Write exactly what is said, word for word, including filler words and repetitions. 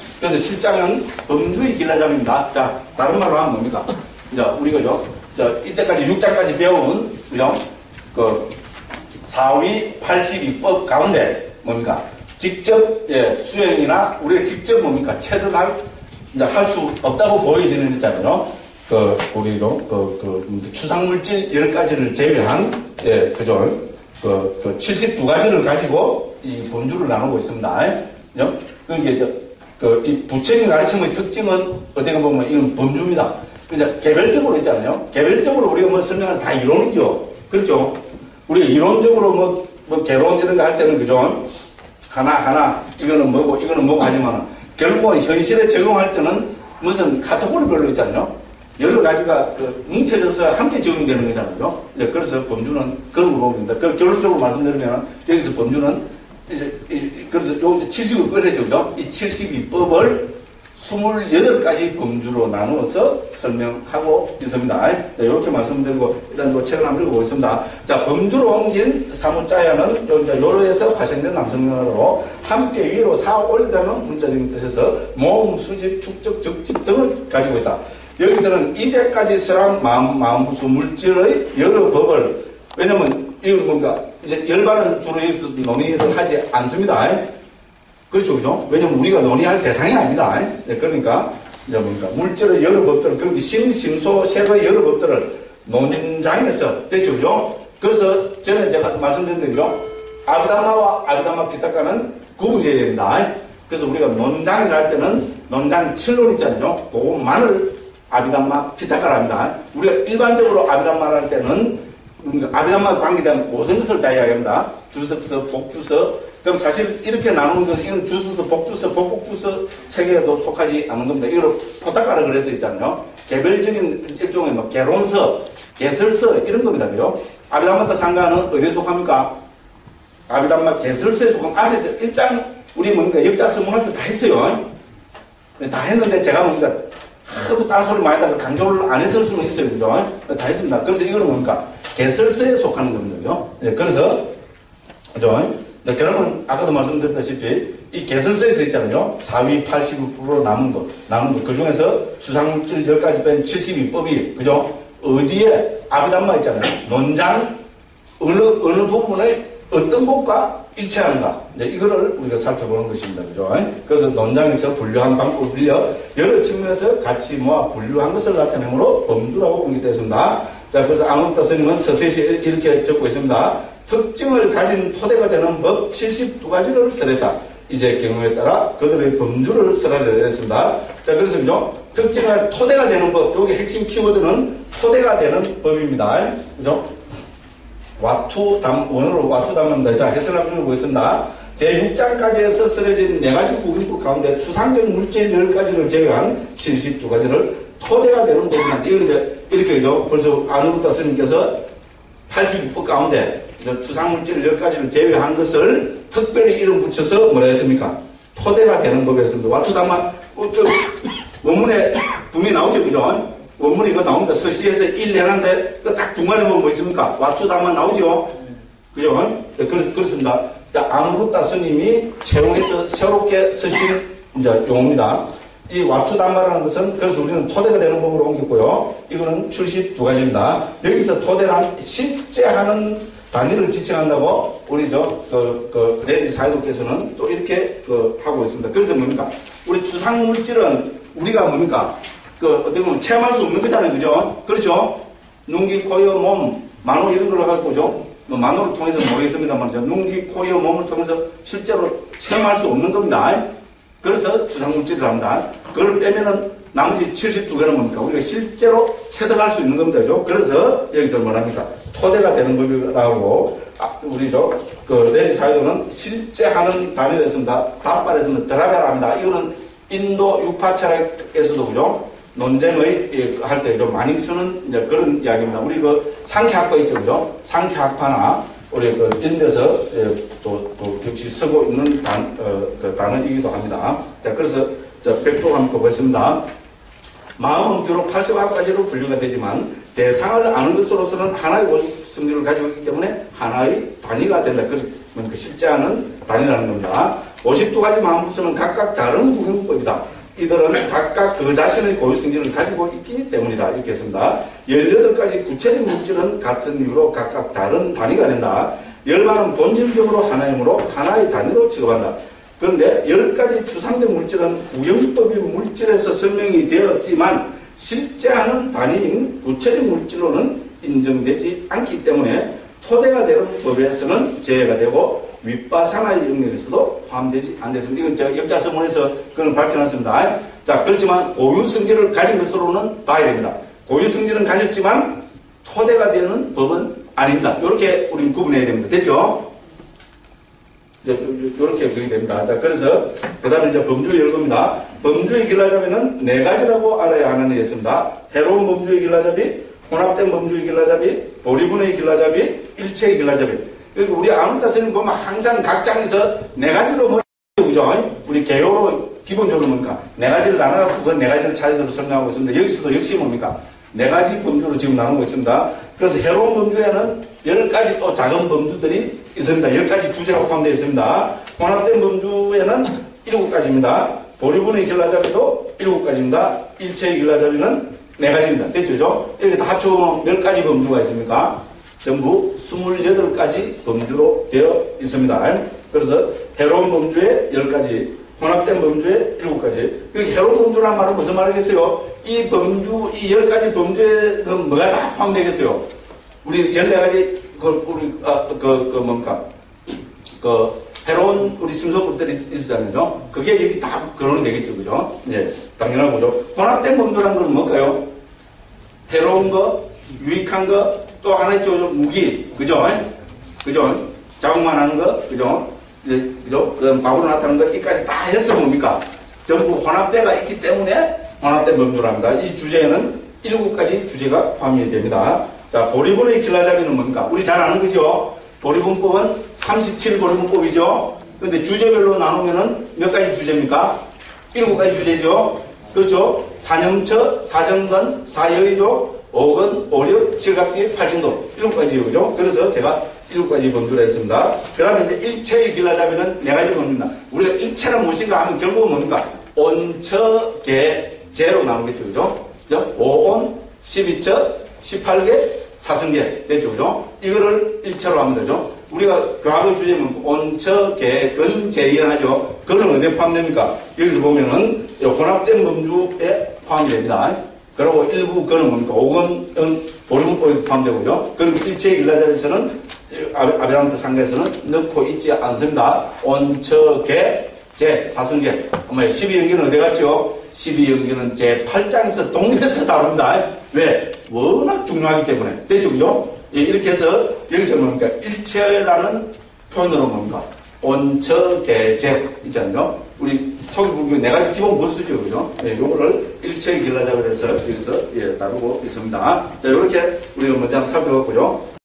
그래서 실장은 범주의 길라잡입니다. 자, 다른 말로 하면 뭡니까? 자, 우리가 죠 자, 이때까지 육 장까지 배운, 그죠? 그, 사위 팔십이법 가운데 뭡니까? 직접, 예, 수행이나 우리가 직접 뭡니까? 체득할, 이제 할 수 없다고 보여지는 있잖아요. 그, 우리로, 그, 그, 추상물질 열 가지를 제외한, 예, 그죠? 그, 그, 칠십이 가지를 가지고 이 범주를 나누고 있습니다. 그죠? 그게, 그, 이 부처님 가르침의 특징은 어떻게 보면 이건 범주입니다. 이제 개별적으로 있잖아요. 개별적으로 우리가 뭐 설명을 다 이론이죠. 그렇죠? 우리가 이론적으로 뭐, 뭐, 개론 이런 거 할 때는 그죠? 하나하나, 이거는 뭐고, 이거는 뭐고 하지만, 결국은 현실에 적용할 때는 무슨 카테고리별로 있잖아요. 여러 가지가 그 뭉쳐져서 함께 적용되는 거잖아요. 이제 그래서 범주는 그런 거 봅니다. 그 결론적으로 말씀드리면, 여기서 범주는, 이제, 이, 그래서 요 칠십이 꺼내죠. 이 칠십이 법을 이십팔 가지 범주로 나누어서 설명하고 있습니다. 네, 이렇게 말씀드리고, 일단 뭐 책을 한번 읽어보겠습니다. 자, 범주로 옮긴 사무자야는 요로에서 파생된 남성명으로 함께 위로 쌓아 올리다는 문자적인 뜻에서 모음, 수집, 축적, 적집 등을 가지고 있다. 여기서는 이제까지 설한 마음, 마음부수 물질의 여러 법을, 왜냐면, 이건 뭔가, 이제 열반은 주로 여기서 논의를 하지 않습니다. 그렇죠, 그죠? 왜냐면 우리가 논의할 대상이 아닙니다. 네, 그러니까, 이제 뭡니까? 물질의 여러 법들을, 그렇게 심, 심소, 세의 여러 법들을 논장에서, 됐죠, 그죠? 그래서 전에 제가 말씀드린 대로, 아비담마와 아비담마 피타카는 구분해야 됩니다. 그래서 우리가 논장을 할 때는 논장 칠론 있잖아요. 그것만을 아비담마 피타카라 합니다. 우리가 일반적으로 아비담마를 할 때는, 아비담마와 관계된 모든 것을 다 이야기합니다. 주석서, 복주서, 그럼 사실 이렇게 나누는 것은 이건 주서서, 복주서, 복복주서 체계에도 속하지 않는 겁니다. 이걸 포타카라 그래서 있잖아요. 개별적인 일종의 뭐 개론서, 개설서 이런 겁니다. 그죠? 아비담마 상가는 어디에 속합니까? 아비담마 개설서에 속하면 앞에 일 장 우리 뭡니까? 역자 설명할 때 다 했어요. 다 했는데 제가 뭡니까? 하도 딴 소리 많이 하다가 강조를 안 했을 수는 있어요. 그죠? 다 했습니다. 그래서 이거는 뭡니까? 개설서에 속하는 겁니다. 그죠? 네, 그래서, 그죠? 네, 그러면 아까도 말씀드렸다시피 이 개설서에서 있잖아요. 사위 팔십이 퍼센트 남은 것, 남은 것. 그 중에서 수상물질 열 가지 뺀 칠십이 법이, 그죠? 어디에 아비담마 있잖아요. 논장, 어느, 어느 부분에 어떤 것과 일치하는가. 이제 이거를 우리가 살펴보는 것입니다. 그죠? 그래서 논장에서 분류한 방법을 빌려 여러 측면에서 같이 모아 분류한 것을 나타내므로 범주라고 공개되었습니다. 자, 그래서 앙흑다 스님은 서세시 이렇게 적고 있습니다. 특징을 가진 토대가 되는 법 칠십이 가지를 설했다. 이제 경우에 따라 그들의 범주를 설하려 했습니다. 자, 그래서 그죠? 특징을 토대가 되는 법, 여기 핵심 키워드는 토대가 되는 법입니다. 그죠? 와투 담, 원어로 와투 담합니다. 자, 해설 한번 읽어보겠습니다. 제육 장까지 해서 쓰여진 네 가지 구분법 가운데 추상적 물질 열 가지를 제외한 칠십이 가지를 토대가 되는 법입니다. 이건 이제 이렇게 그죠? 벌써 아누부타 스님께서 팔십이 법 가운데 추상물질 열 가지를 제외한 것을 특별히 이름 붙여서 뭐라 했습니까? 토대가 되는 법이었습니다. 와투담마, 어, 그, 원문에 분명히 나오죠, 그죠? 원문이 이거 나옵니다. 서시에서 일 해놨는데, 그 딱 중간에 보면 뭐 있습니까? 와투담마 나오죠? 그죠? 네, 그렇, 그렇습니다. 앙루타 스님이 채용해서 새롭게 쓰신 이제 용어입니다. 이 와투담마라는 것은, 그래서 우리는 토대가 되는 법으로 옮겼고요. 이거는 칠십이 가지입니다. 여기서 토대란 실제 하는 단위를 지칭한다고 우리 저, 그, 그, 레디 사이도께서는 또 이렇게 그, 하고 있습니다. 그래서 뭡니까? 우리 추상물질은 우리가 뭡니까? 그, 어떻게 보면 체험할 수 없는 거잖아요. 그죠? 그렇죠? 눈기, 코여, 몸, 만호 이런 걸 가지고죠. 뭐 만호를 통해서 모르겠습니다만, 눈기, 코여, 몸을 통해서 실제로 체험할 수 없는 겁니다. 그래서 추상물질을 합니다. 그걸 빼면은 나머지 칠십이 개는 뭡니까? 우리가 실제로 체득할 수 있는 겁니다. 그죠? 그래서 여기서 뭐랍니까? 토대가 되는 법이라고, 아, 우리 저, 그, 레디 사이도는 실제 하는 단위를 했습니다. 답발했으면 드라베라 합니다. 이거는 인도 유파철학에서도 그죠? 논쟁의, 할 때 좀 많이 쓰는 이제 그런 이야기입니다. 우리 그 상쾌학과 있죠. 그죠? 상쾌학파나 우리 그 이런 데서 또, 또 역시 쓰고 있는 단, 어, 그 단어이기도 합니다. 자, 그래서 저 백조 한번 보겠습니다. 마음은 비록 팔십오 가지로 분류가 되지만 대상을 아는 것으로서는 하나의 원성질을 가지고 있기 때문에 하나의 단위가 된다. 그래서 실제하는 단위라는 겁니다. 오십이 가지 만물수는 각각 다른 구경법이다. 이들은 각각 그 자신의 고유 성질을 가지고 있기 때문이다. 이렇게 했습니다. 열여덟 가지 구체적 물질은 같은 이유로 각각 다른 단위가 된다. 열반은 본질적으로 하나이므로 하나의 단위로 취급한다. 그런데 열 가지 추상적 물질은 구경법이 물질에서 설명이 되었지만 실제 하는 단위인 구체적 물질로는 인정되지 않기 때문에 토대가 되는 법에서는 제외가 되고 윗바사나의 영역에서도 포함되지 않습니다. 이건 제가 역자서문에서 그건 밝혀놨습니다. 자, 그렇지만 고유 성질을 가진 것으로는 봐야 됩니다. 고유 성질은 가졌지만 토대가 되는 법은 아닙니다. 이렇게 우리는 구분해야 됩니다. 됐죠? 이렇게 구분이 됩니다. 자, 그래서 그 다음에 이제 범주의 열거입니다. 범주의 길라잡이는 네 가지라고 알아야 하는 게 있습니다. 해로운 범주의 길라잡이, 혼합된 범주의 길라잡이, 보리분의 길라잡이, 일체의 길라잡이. 우리 아문다스님 보면 항상 각 장에서 네 가지로 뭐, 그죠? 우리 개요로 기본적으로 뭡니까? 네 가지를 나눠갖고 그 네 가지를 차례대로 설명하고 있습니다. 여기서도 역시 뭡니까? 네 가지 범주로 지금 나누고 있습니다. 그래서 해로운 범주에는 열 가지 또 작은 범주들이 있습니다. 열 가지 주제가 포함되어 있습니다. 혼합된 범주에는 일곱 가지입니다. 보리분의 길라잡이도 일곱 가지입니다. 일체의 길라잡이는 네 가지입니다. 됐죠? 이렇게 다 합쳐보면 몇 가지 범주가 있습니까? 전부 스물여덟 가지 범주로 되어 있습니다. 그래서 해로운 범주에 열 가지, 혼합된 범주에 일곱 가지. 해로운 범주란 말은 무슨 말이겠어요? 이 범주, 이 열 가지 범주에는 뭐가 다 포함되겠어요? 우리 열네 가지, 그, 우리, 아, 그, 그, 뭡니까? 그, 해로운 우리 심소법들이 있었잖아요. 그게 여기 다 거론이 되겠죠. 그죠? 예, 당연한 거죠. 혼합된 범주란 건 뭘까요? 해로운 거, 유익한 거, 또 하나 있죠. 무기. 그죠? 그죠? 자국만 하는 거. 그죠? 그죠? 그 과거로 나타나는 거. 이까지 다 해서 뭡니까? 전부 혼합대가 있기 때문에 혼합된 범주랍니다. 이 주제에는 일곱 가지 주제가 포함이 됩니다. 자, 보리분의 길라잡이는 뭡니까? 우리 잘 아는 거죠? 보리분법은 삼십칠 보리분법이죠? 근데 주제별로 나누면은 몇 가지 주제입니까? 일곱 가지 주제죠? 그렇죠? 사념처, 사정근, 사여의조, 오근, 오력, 칠각지, 팔진도. 일곱 가지요, 그죠? 그래서 제가 일곱 가지 범주로 했습니다. 그 다음에 이제 일체의 길라잡이는 네 가지 범주입니다. 우리가 일체란 무엇인가 하면 결국은 뭡니까? 온처, 개, 제로 나누겠죠, 그죠? 그죠? 오온, 십이처, 십팔 개, 사성계. 됐죠, 그죠? 이거를 일체로 하면 되죠? 우리가 과거 주제는 온처, 개, 근, 제이하죠. 근은 어디에 포함됩니까? 여기서 보면은 혼합된 범주에 포함됩니다. 그리고 일부 근은 뭡니까? 오근은 보리분법에 포함되고요. 그리고 일체의 길라잡이에서는 아베다한테 상가에서는 넣고 있지 않습니다. 온처, 개, 제, 사성계. 십이 연기는 어디 갔죠? 십이 연기는 제팔 장에서 독립해서 다룹니다. 왜? 워낙 중요하기 때문에. 됐죠, 그죠? 예, 이렇게 해서 여기서 뭡니까? 일체라는 표현으로 뭡니까? 온처, 개, 제 있잖아요. 우리 초기 불교 네 가지 기본 보수죠, 그죠? 예, 요거를 일체의 길라잡이를 해서 여기서 예, 다루고 있습니다. 자, 요렇게 우리가 먼저 한번 살펴봤고요.